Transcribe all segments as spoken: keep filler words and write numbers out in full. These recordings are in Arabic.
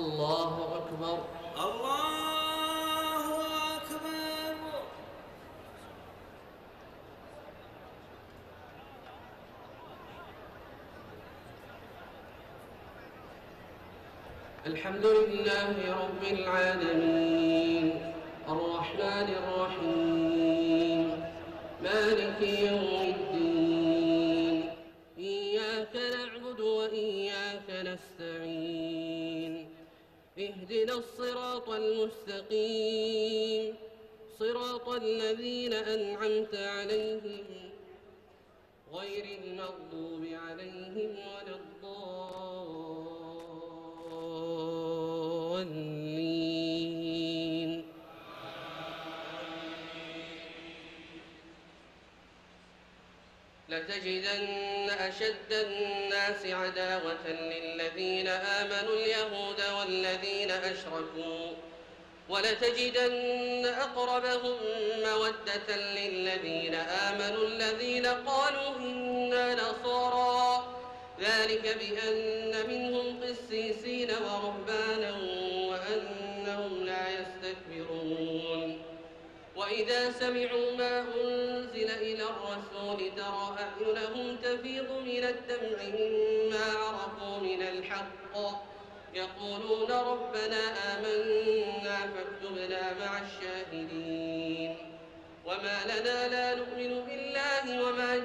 الله أكبر. الله أكبر. الحمد لله رب العالمين الرحمن الرحيم مالك يوم الدين إياك نعبد وإياك نستعين اهدنا الصراط المستقيم صراط الذين أنعمت عليهم غير المغضوب عليهم ولا الضالين. لتجدن أشد الناس عداوة للذين آمنوا اليهود والذين أشركوا ولتجدن أقربهم مودة للذين آمنوا الذين قالوا إنا نصارى ذلك بأن منهم قسيسين ورهبانا وأنهم لا يستكبرون. وإذا سمعوا ما أنزل إلى الرسول ترى أعينهم تفيض من الدمع مما عرفوا من الحق يقولون ربنا آمنا فاكتبنا مع الشاهدين. وما لنا لا نؤمن بالله وما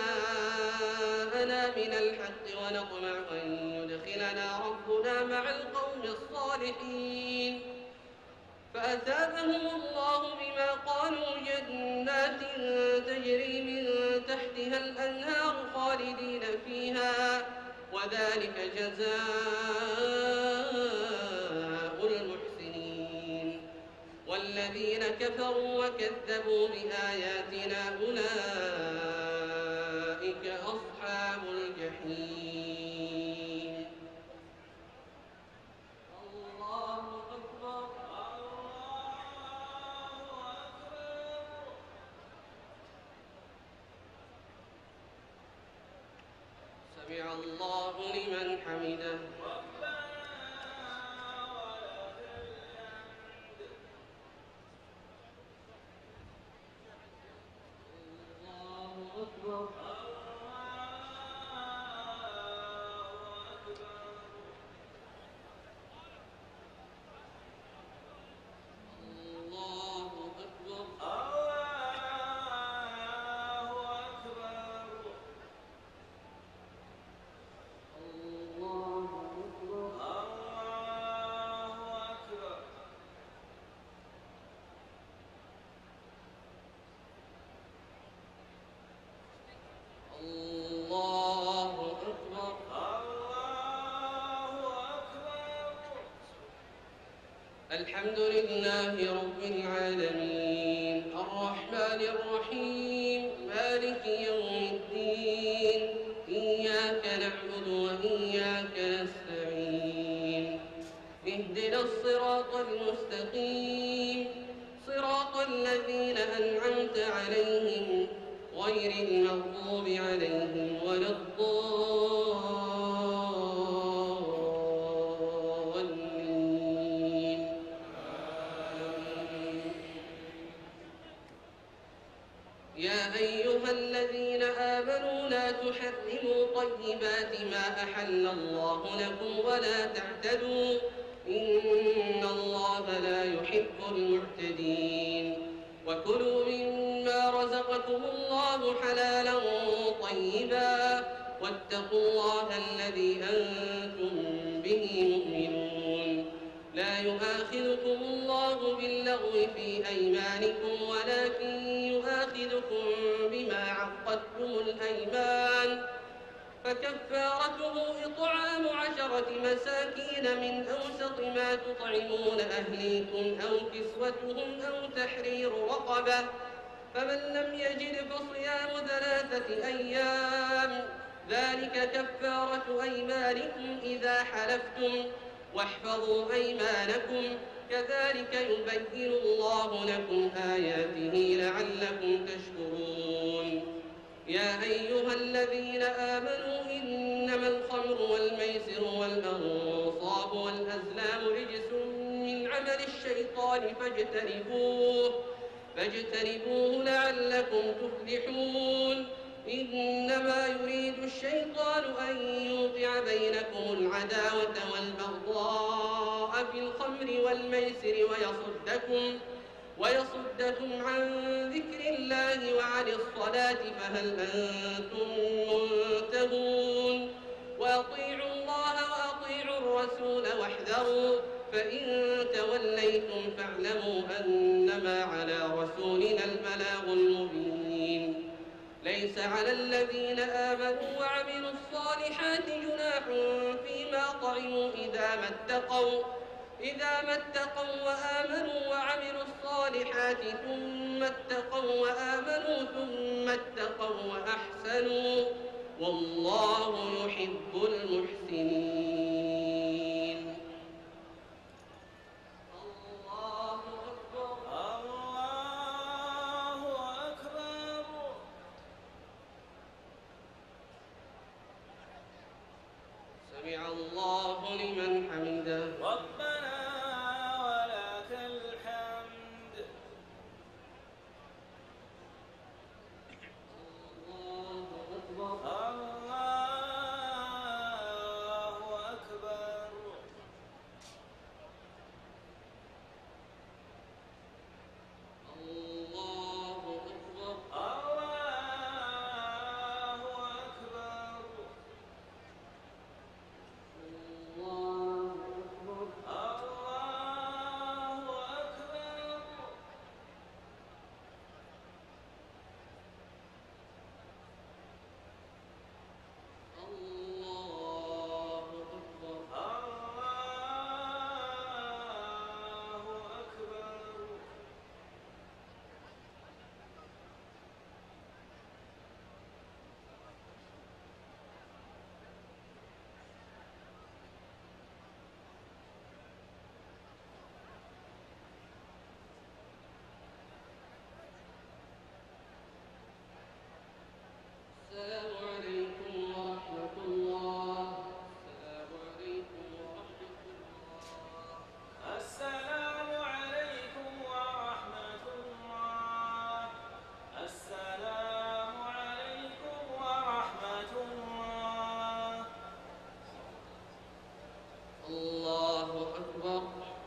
جاءنا من الحق ونطمع أن يدخلنا ربنا مع القوم الصالحين فأثابهم الله بما قالوا جنات تجري من تحتها الأنهار خالدين فيها وذلك جزاء المحسنين. والذين كفروا وكذبوا بآياتنا أولئك أصحاب الجحيم. الله أكبر. سمع الله لمن حمده. الله أكبر. الله أكبر. الله أكبر. الحمد لله رب العالمين الرحمن الرحيم مالك يوم الدين إياك نعبد وإياك نستعين اهدنا الصراط المستقيم صراط الذين أنعمت عليهم غير المغضوب عليهم ولا الضالين. يا أيها الذين آمنوا لا تحرموا طيبات ما أحل الله لكم ولا تعتدوا إن الله لا يحب المعتدين. وكلوا مما رزقكم الله حلالا طيبا واتقوا الله الذي أنتم به مؤمنون. لا يؤاخذكم الله باللغو في أيمانكم ولكن يؤاخذكم بما عقدتم الأيمان فكفارته إطعام عشرة مساكين من أوسط ما تطعمون أهليكم أو كسوتهم أو تحرير رقبة فمن لم يجد فصيام ثلاثة أيام ذلك كفارة أيمانكم إذا حلفتم واحفظوا أيمانكم كذلك يبين الله لكم آياته لعلكم تشكرون. يا أيها الذين آمنوا إنما الخمر والميسر والأنصاب والأزلام الشيطان فاجتنبوه فاجتنبوه لعلكم تفلحون إنما يريد الشيطان أن يوقع بينكم العداوة والبغضاء في الخمر والميسر ويصدكم ويصدكم عن ذكر الله وعن الصلاة فهل أنتم منتهون وأطيعوا الله وأطيعوا الرسول واحذروا فإن توليتم فاعلموا أنما على رسولنا البلاغ المبين ليس على الذين آمنوا وعملوا الصالحات جناح فيما طعموا إذا ما اتقوا إذا ما اتقوا وآمنوا وعملوا الصالحات ثم اتقوا وآمنوا ثم اتقوا وأحسنوا والله يحب المحسنين. الله أكبر. الله أكبر. سمع الله لمن حمده. ربنا ولك الحمد. الله أكبر. الله أكبر. الله أكبر. الله أكبر. الله أكبر. الله أكبر. الله أكبر. الله أكبر. السلام عليكم ورحمة الله. السلام عليكم ورحمة الله. السلام عليكم ورحمة الله. السلام عليكم ورحمة الله. الله أكبر.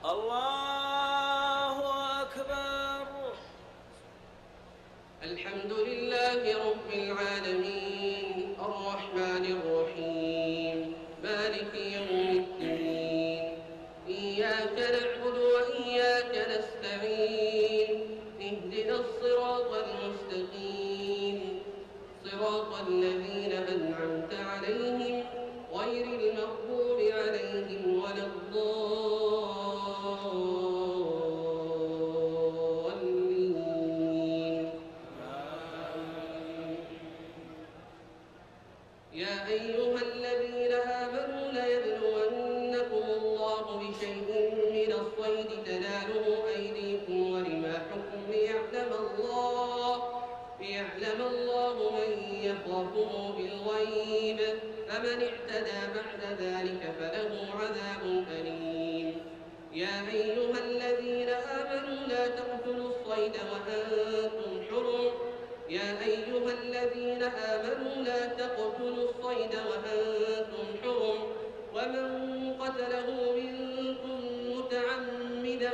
الله أكبر. الحمد لله رب العالمين الرحمن الرحيم مالك يوم الدين إياك نعبد وإياك نستعين اهدنا الصراط المستقيم صراط الذين أنعمت عليهم غير المغضوب عليهم ولا الضالين. يا أيها الذين آمنوا ليبلونكم الله بشيء من الصيد تناله أيديكم ورماحكم ليعلم الله ليعلم الله من يخافه بالغيب فمن اعتدى بعد ذلك فله عذاب أليم. يا أيها الذين آمنوا لا تقتلوا الصيد وأنتم حرم يا أيها الذين آمنوا لا تقتلوا الصيد وأنتم حرم ومن قتله منكم متعمدا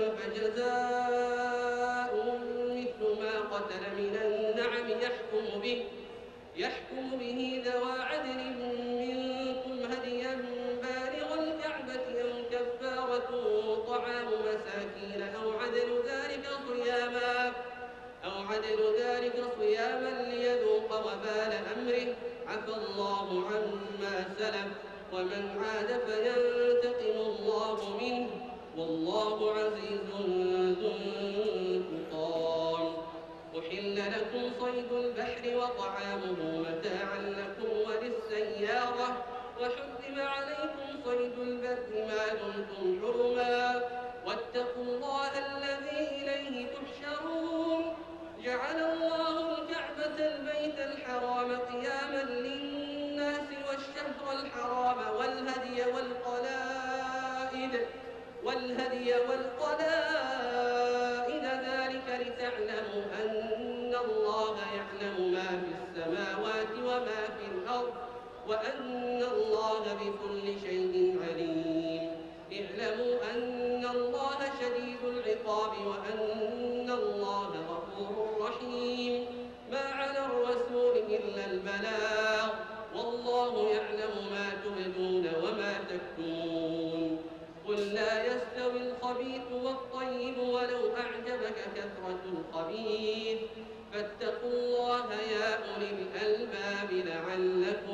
فجزاء مثل ما قتل من النعم يحكم به يحكم به ذوى عدل منكم هديا بالغ الكعبة أو كفارة طعام مساكين أو عدل ذلك صياما أو عدل ذلك صياما ليذوق وبال أمره عفى الله عما سلف ومن عاد فينتقم الله منه والله عزيز ذو انتقام. أحل لكم صيد البحر وطعامه متاعا لكم وللسيارة وحرم عليكم صيد البر ما دمتم حرما واتقوا الله الذي إليه تحشرون. جعل الله الكعبة البيت الحرام قياما للناس والشهر الحرام والهدي والقلائد والهدي والقلائد ذلك لتعلموا أن الله يعلم ما في السماوات وما في الأرض وأن الله بكل شيء عليم. اعلموا أن الله شديد العقاب وأن الله غفور رحيم. ما على الرسول إلا البلاغ والله يعلم ما تبدون وما تكتمون. قل لا يستوي الخبيث والطيب ولو أعجبك كثرة الخبيث فاتقوا الله يا أولي الألباب لعلكم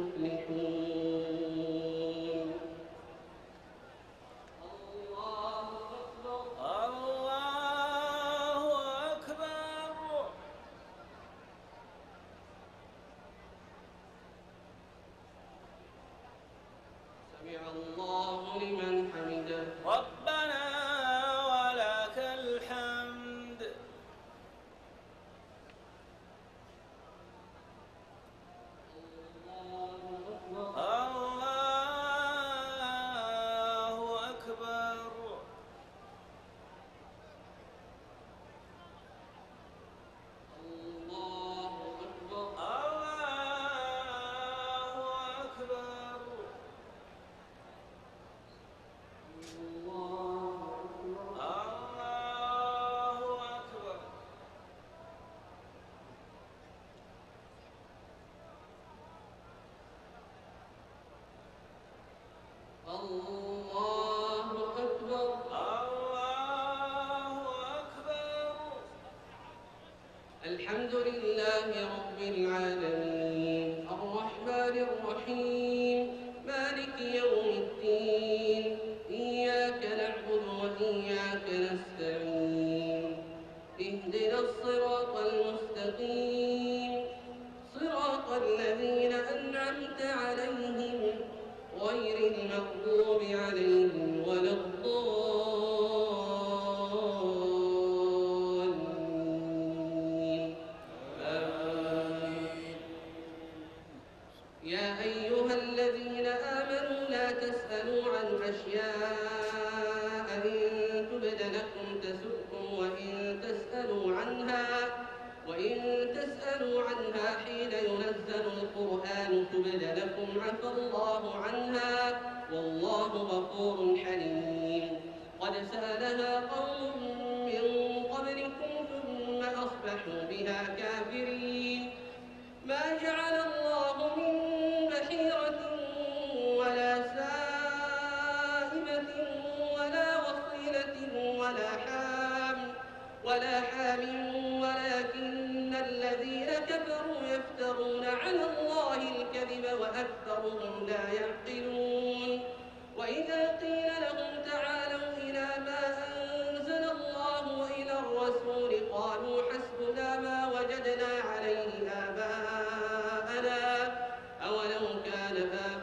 تفلحون. الله أكبر. الله أكبر. سمع الله لمن حمده. ربنا ولك الحمد. الله أكبر. الله أكبر. الله أكبر. الله أكبر. الله أكبر. الله أكبر. الله أكبر. الحمد لله رب العالمين الرحمن الرحيم مالك يوم الدين إياك نعبد وإياك نستعين اهدنا الصراط المستقيم صراط الذين أنعمت عليهم غير المغضوب عليهم ولا الضالين. آمين. يا أيها الذين آمنوا لا تسألوا عن أشياء إن تبد لكم تسؤكم وإن تسألوا عنها وإن تسألوا عنها حين ينزل القرآن تبد لكم عفى الله عنها والله غفور حليم. قد سألها قوم من قبلكم ثم أصبحوا بها كافرين. ما جعل الله من بحيرة ولا سائمة ولا وصيلة ولا حام ولا حام ولكن الذين كفروا يفترون على الله الكذب وأكثرهم لا يعقلون. وإذا قيل لهم تعالوا إلى ما أنزل الله وإلى الرسول قالوا حسبنا ما وجدنا عليه آباءنا أولو كان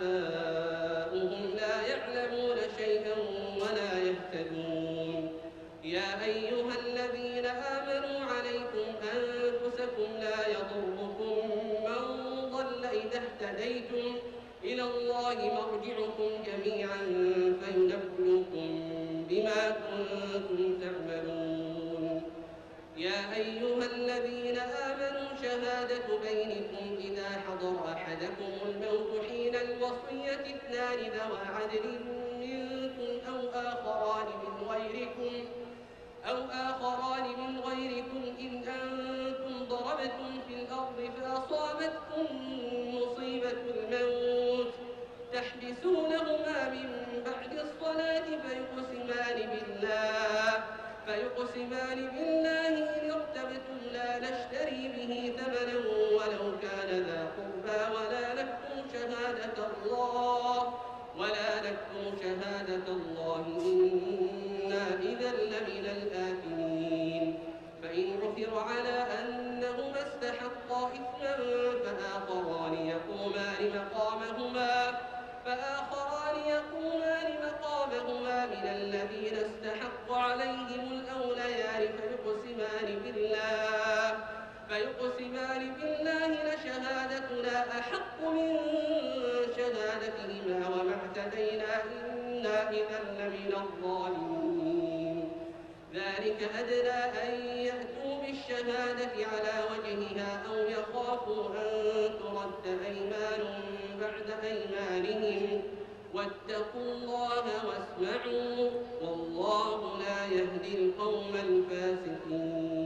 آباؤهم لا يعلمون شيئا ولا يهتدون. يا أيها الذين آمنوا عليكم أنفسكم لا يضركم من ضل إذا اهتديتم إلى الله مرجعكم جميعا فينبئكم بما كنتم تعملون. يا أيها الذين آمنوا شهادة بينكم إذا حضر أحدكم الموت حين الوصية اثنان ذوى عدل منكم أو آخران من غيركم أو آخران من غيركم إن أنتم ضربتم في الأرض فأصابتكم مصيبة الموت تحبسونهما من بعد الصلاة فيقسمان بالله فيقسمان بالله إن ارتبتم لا نشتري به ثمنا ولو كان ذا قربى ولا نكتم شهادة الله ولا نكتم شهادة الله إنا إذا لمن الآثمين. فإن عثر على أنهما استحقا إثما فآخران يقومان مقامهما فآخران يقومان مقامهما من الذين استحق عليهم الأوليان فيقسمان بالله فيقسمان بالله لشهادتنا أحق من شهادتهما وما اعتدينا إنا إنا إذا لمن الظالمين. ذلك أدنى أن يأتوا بالشهادة على وجهها أو يخافوا أن ترد أيمان بعد أيمانهم واتقوا الله واسمعوا والله لا يهدي القوم الفاسقين.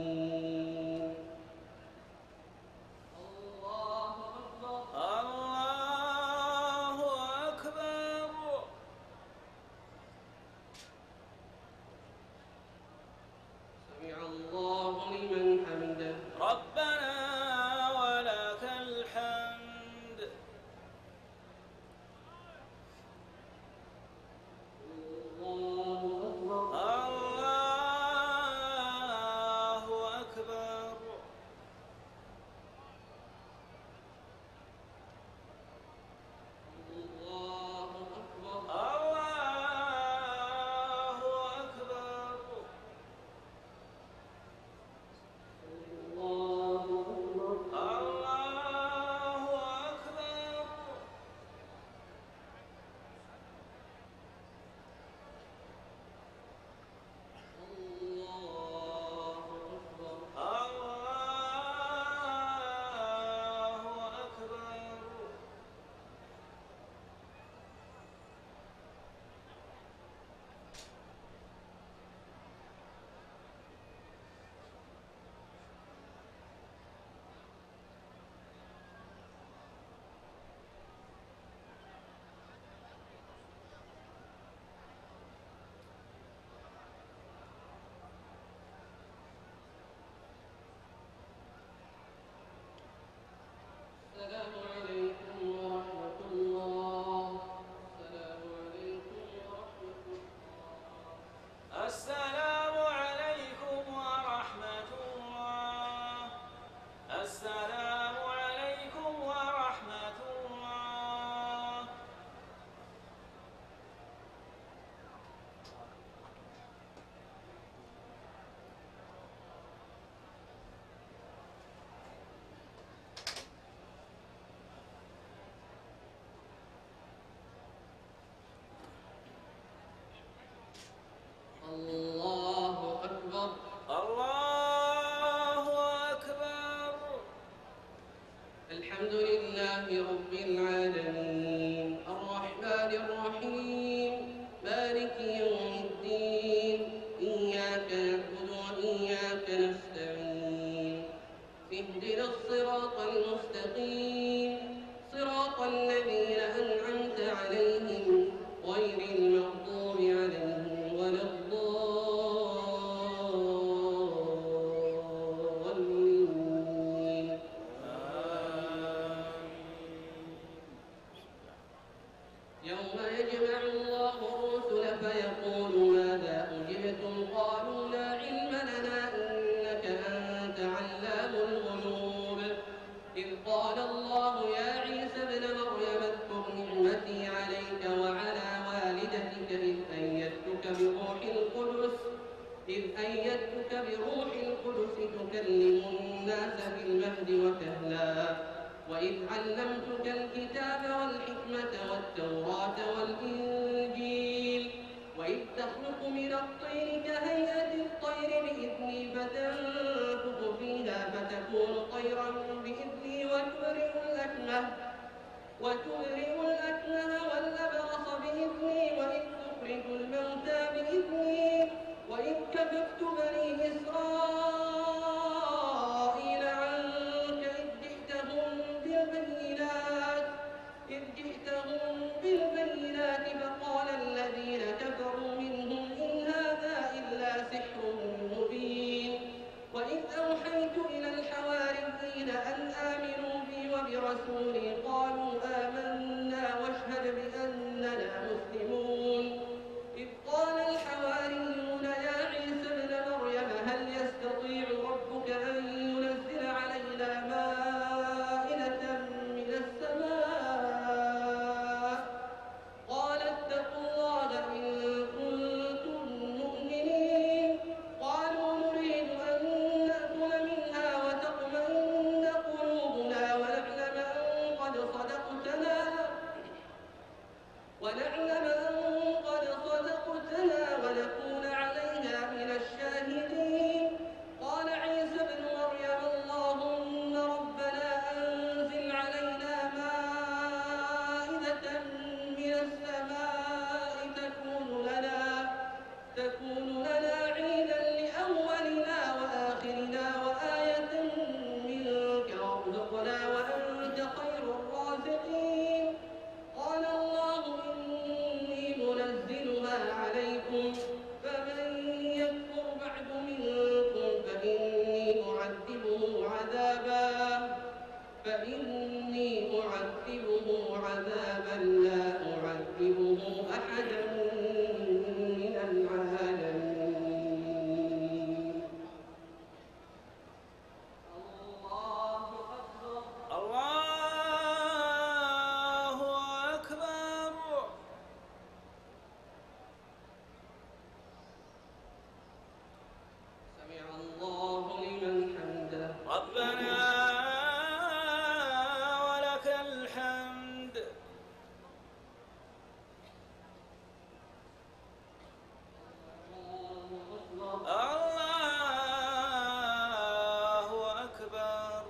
الله أكبر. الله أكبر. سمع الله لمن حمده. ربنا ولك الحمد. الله أكبر. الله أكبر. الله أكبر. الله أكبر. الله أكبر. الله أكبر. الله أكبر. الله أكبر. السلام عليكم ورحمة الله. السلام عليكم ورحمة الله. السلام عليكم ورحمة الله. السلام عليكم ورحمة الله. الله أكبر. الله أكبر. الحمد لله رب العالمين الرحمن الرحيم مالك يوم الدين إياك نعبد وإياك نستعين اهدنا الصراط المستقيم صراط الذين أنعمت عليهم غير المغضوب عليهم ولا الضالين. يوم يجمع الله الرسل فيقول ماذا أجبتم قالوا لا علم لنا إنك أنت علام الغيوب. إذ قال الله يا عيسى ابن مريم اذكر نعمتي عليك وعلى والدتك إذ أيدتك بروح القدس إذ أيدتك بروح القدس تكلم الناس في المهد وكهلا وإذ علمتك الكتاب والحكمة والتوراة والإنجيل وإذ تخلق من الطين كهيئة الطير بإذني فتنفخ فيها فتكون طيرا بإذني وتبرئ الأكمه وتبرئ الأكمه والأبرص بإذني وإذ تخرج الموتى بإذني وإذ كففت بني إسرائيل عنك إذ جئتهم بالبينات إذ جئتهم بالبينات فقال الذين كفروا منهم إن هذا إلا سحر مبين. وإذ أوحيت إلى الحواريين أن آمنوا بي وبرسولي قالوا آمنا واشهد بأننا مسلمون. إذ قال الحواريون يا عيسى ابن مريم هل يستطيع ربك أن ينزل علينا مائدة من السماء قال اتقوا الله إن كنتم مؤمنين. قالوا نريد أن نأكل منها وتطمئن قلوبنا ونعلم أن فإني أعذبه عذابا لا أعذبه أحدا من العالمين. الله أكبر. الله أكبر. سمع الله لمن حمده. ربنا ولك الحمد. الله أكبر.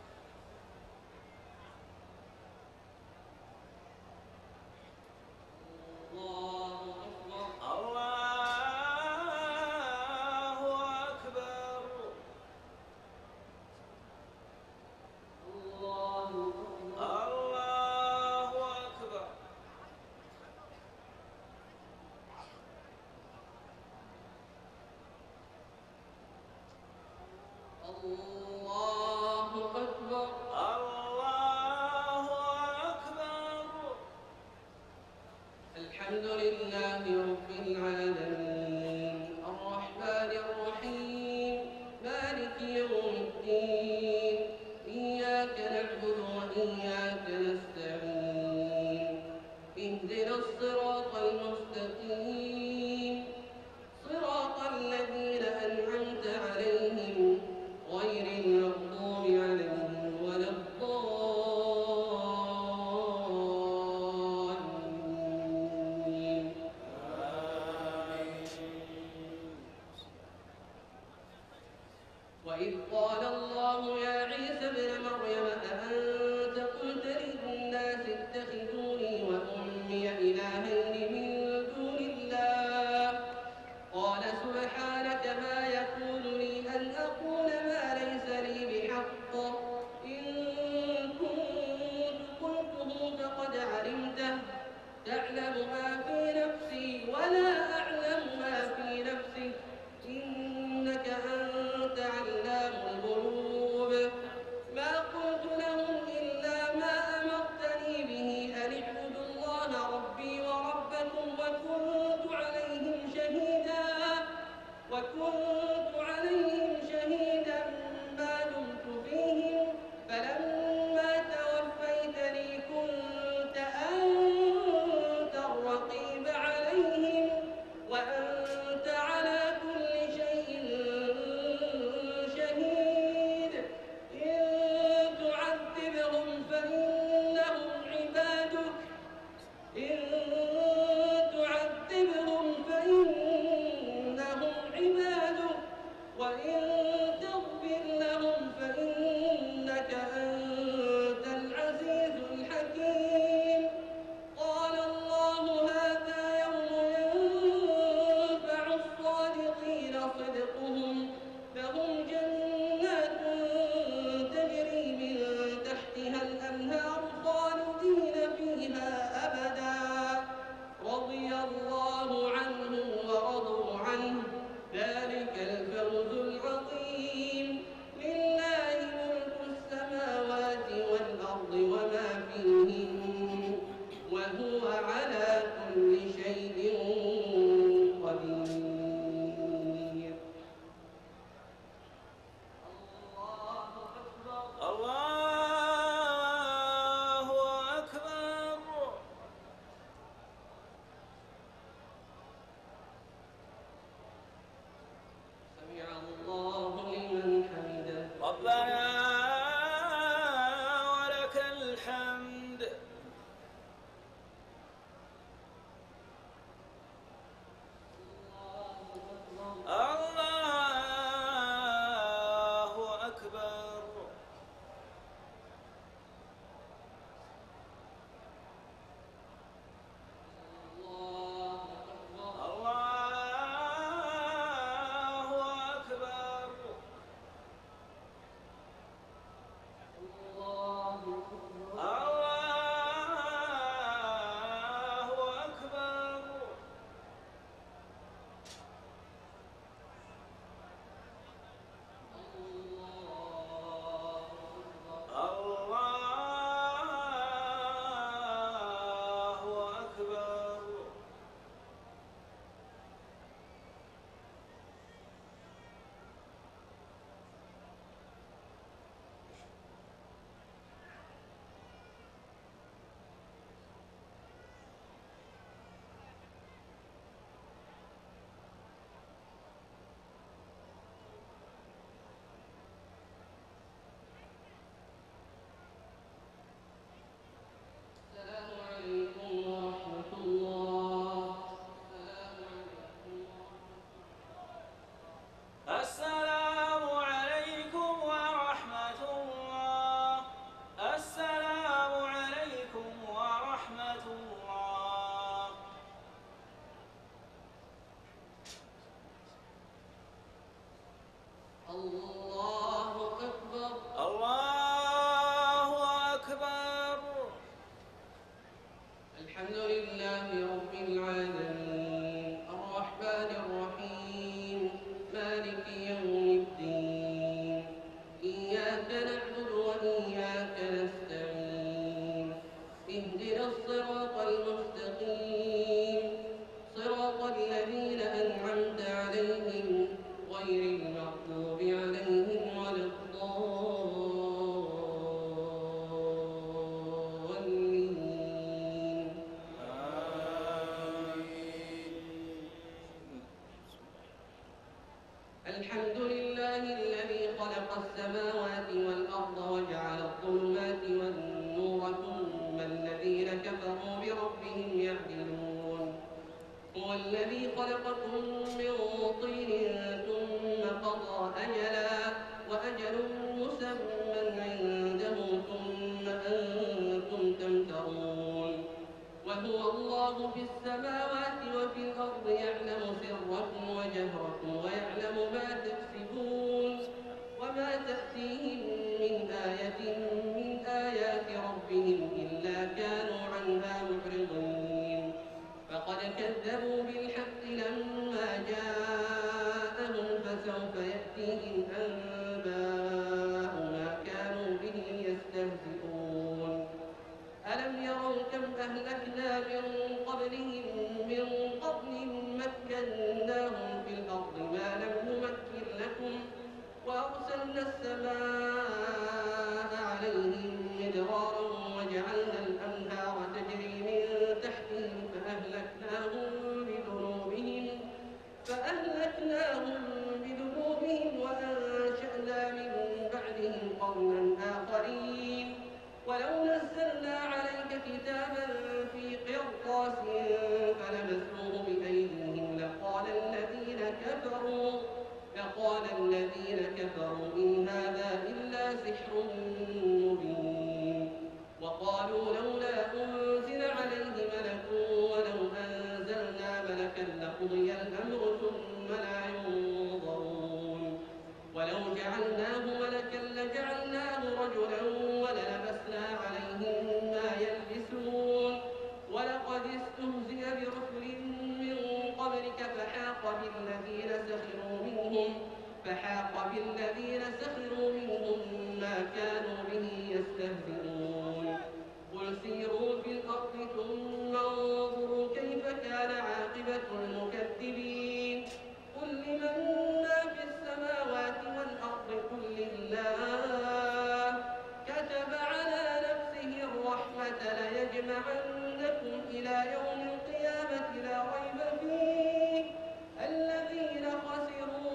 الله أكبر. الله أكبر. الله أكبر. الله أكبر. الله أكبر. الله أكبر. الحمد لله رب العالمين الرحمن الرحيم مالك يوم الدين إياك نعبد وإياك نستعين اهدنا الصراط المستقيم صراط الذين أنعمت عليهم غير المغضوب عليهم ولا الضالين. وإذ قال الله يا عيسى ابن مريم أأنت قلت للناس اتخذوني وأمي إلهين من الحمد لله الذي خلق السماوات والأرض وجعل الظلمات والنور ثم الذين كفروا بربهم يعدلون هو الذي خلقكم من طين ثم قضى أجلا وأجل مسمى عنده ثم أنتم تمترون وهو الله في السماوات وفي الأرض يعلم سركم وجهركم ويعلم ما تكسبون وما تأتيهم من آية من آيات ربهم إلا كانوا عنها معرضين فقد كذبوا بالحق لما جاءهم فسوف يأتيهم أنباء ما كانوا به يستهزئون ألم يروا كم أهلكنا من قبلهم من قرن مكناهم في الأرض ما لم نمكن لكم وأرسلنا السماء عليهم مدرارا وجعلنا الأنهار تجري من تحتهم فأهلكناهم بذنوبهم فأهلكناهم بذنوبهم وأنشأنا من بعدهم قرنا آخرين ولو نزلنا عليك كتابا في قرطاس فلمسوه بأيديهم لقال الذين كفروا لقال الذين كفروا إن هذا إلا سحر مبين وقالوا لولا أنزل عليه ملك ولو أنزلنا ملكا لقضي الأمر ثم لا ينظرون ولو جعلناه ملكا لجعلناه رجلا وللبسنا عليهم ما يلبسون ولقد استهزئ برسل من قبلك فحاق بالذين سخروا منهم فحاق بالذين سخروا منهم ما كانوا به يستهزئون قل سيروا في الأرض ثم انظروا كيف كان عاقبة المكذبين قل لمن ما في السماوات والأرض قل لله كتب على نفسه الرحمة ليجمعنكم إلى يوم القيامة لا ريب فيه الذين خسروا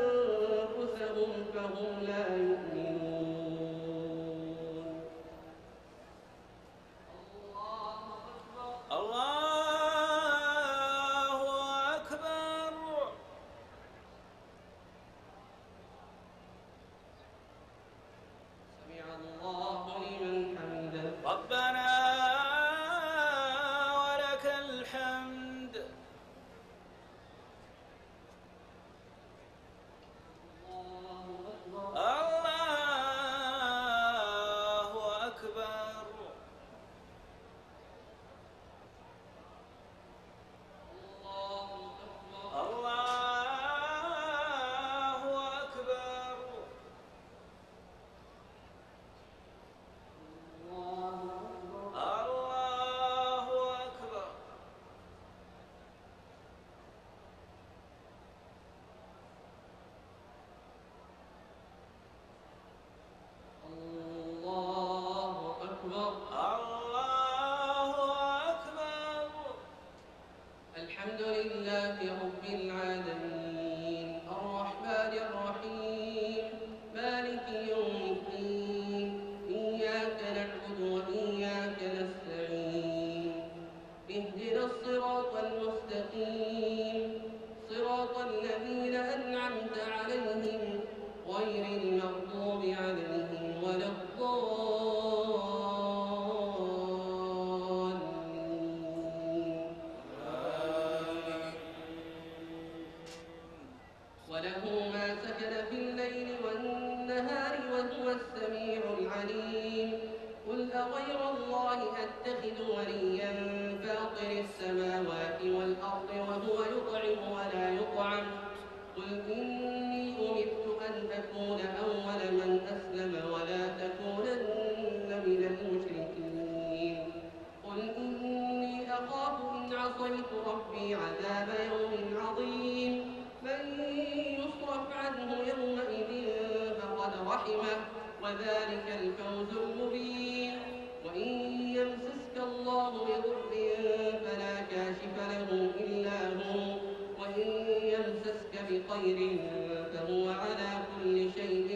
أنفسهم فهم لا يؤمنون الله أكبر. سمع الله لمن حمده ربنا ولك الحمد. الله أكبر الله أكبر. الحمد لله رب العالمين الرحمن الرحيم مالك يوم الدين إياك نعبد وإياك نستعين اهدنا الصراط المستقيم صراط الذين أنعمت عليهم غير المغضوب عليهم ولا الضالين وله ما سكن في الليل والنهار وهو السميع العليم قل أغير الله أتخذ وليا فاطر السماوات والأرض وهو يطعم ولا يطعم قل إني أمرت أن أكون أول من أسلم ولا تكونن من المشركين قل إني أخاف إن عصيت ربي عذاب يوم عظيم من يصرف عنه يومئذ فقد رحمه وذلك الفوز المبين وإن يمسسك الله بضر فلا كاشف له إلا هو وإن يمسسك بخير فهو على كل شيء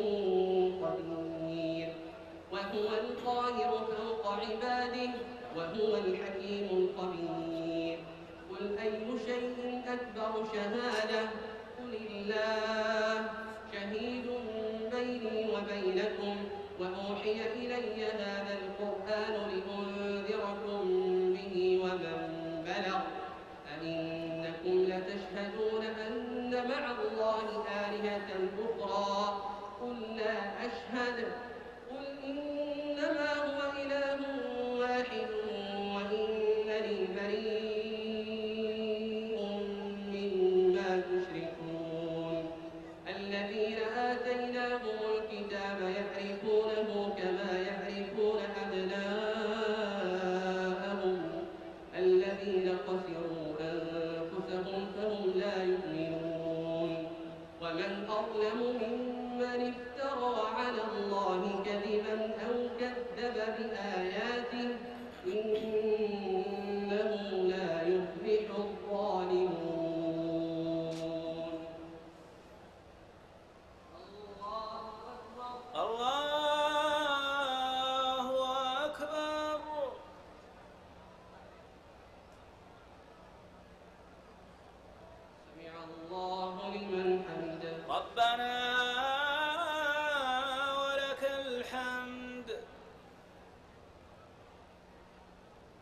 قدير وهو القاهر فوق عباده وهو الحكيم الخبير قل أي شيء أكبر شهادة قل الله شهيد بيني وبينكم وأوحي إلي هذا القرآن لأنذركم به ومن بلغ أئنكم لتشهدون أن مع الله آلهة أخرى قل لا أشهد قل إنما هو إله واحد وإنني بريء مما تشركون الذين آتيناهم الكتاب يعرفونه كما يعرفون أبناءهم الذين خسروا أنفسهم فهم لا يؤمنون ومن أظلم ممن افترى على الله كذبا أو كذب بآياته إنه لا يفلح الظالمون الله أكبر. سمع الله لمن حمده ربنا ولك الحمد.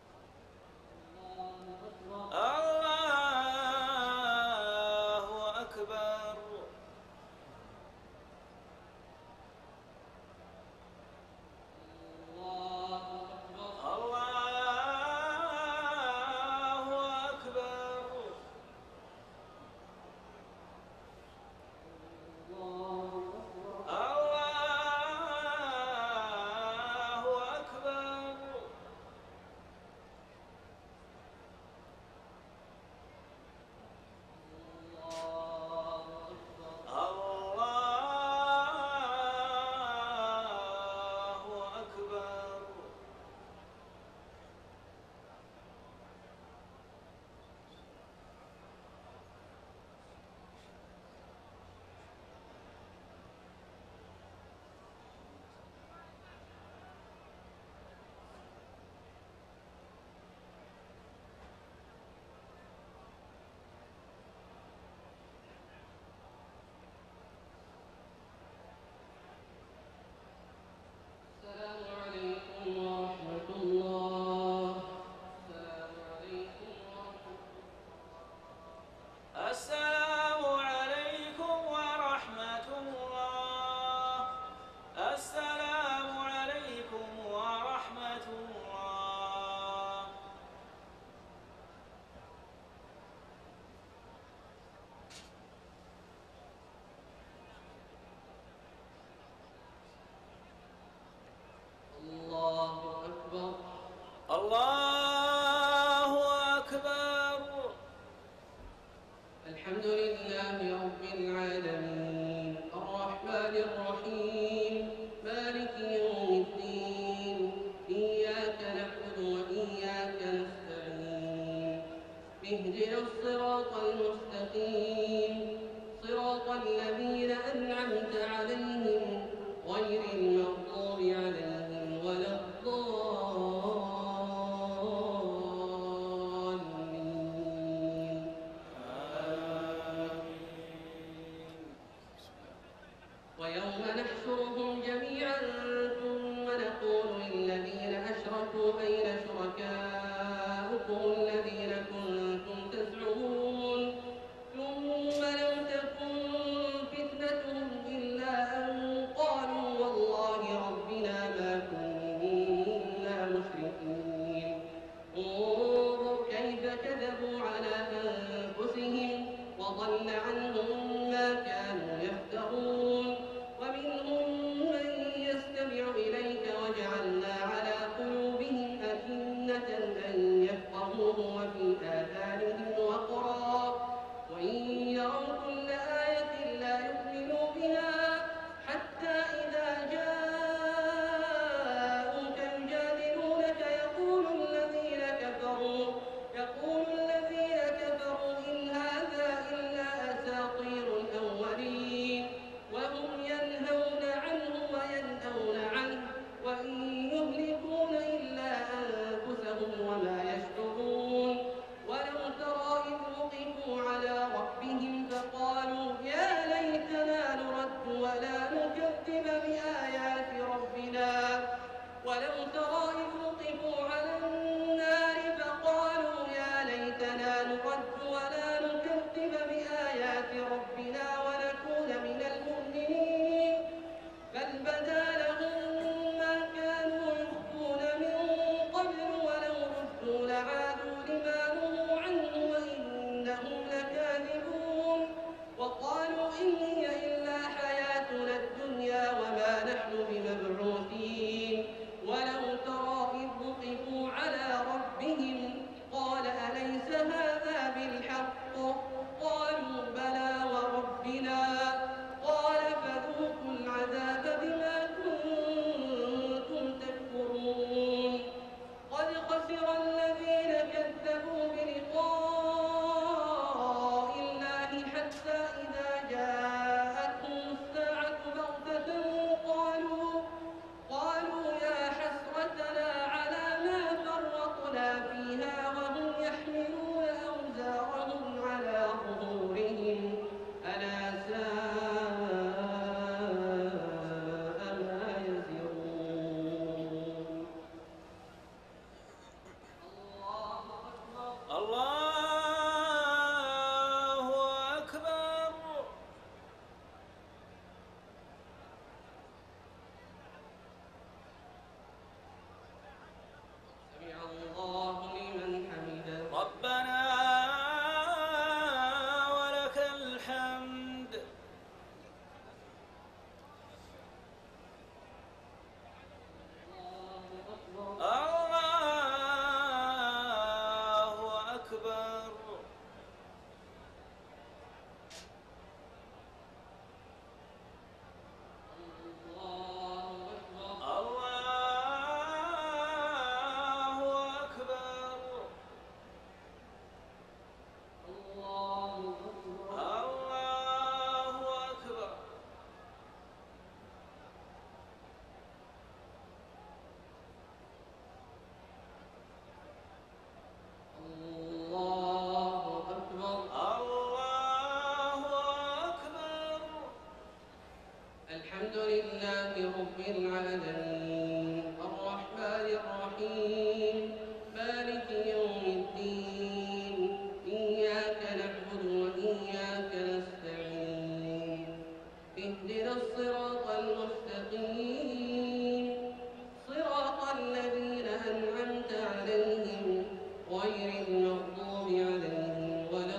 الرحيم مالك يوم الدين إياك نعبد وإياك نستعين اهدنا الصراط المستقيم صراط الذين أنعمت عليهم غير المغضوب عليهم ولا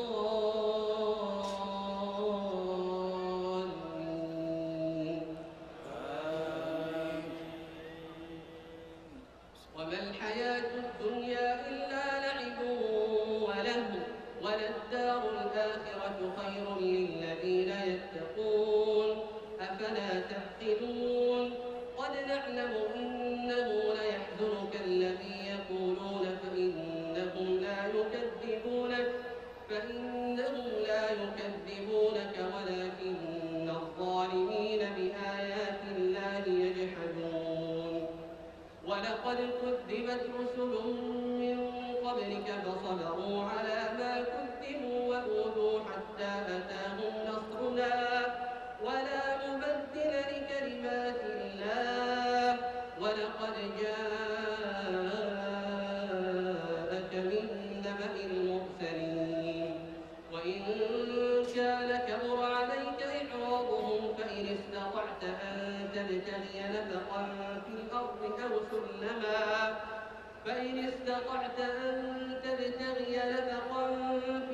الضالين وما الحياة الدنيا إلا لعب ولهو وللدار الآخرة خير للذين يتقون أفلا تعقلون قد نعلم إنه ليحزنك الذي يقولون فإنهم لا يكذبونك فإنهم لا يكذبونك ولكن الظالمين بآيات الله يجحدون ولقد كذبت رسل من قبلك فصبروا على ما كذبوا وأوذوا حتى أتاهم نصرنا ولا مبدل لكلمات الله ولقد جاءك من نبأ المرسلين وإن كان كبر عليك إعراضهم فإن استطعت أن تبتغي نفقا في الأرض أو سلما فإن استطعت أن تبتغي نفقا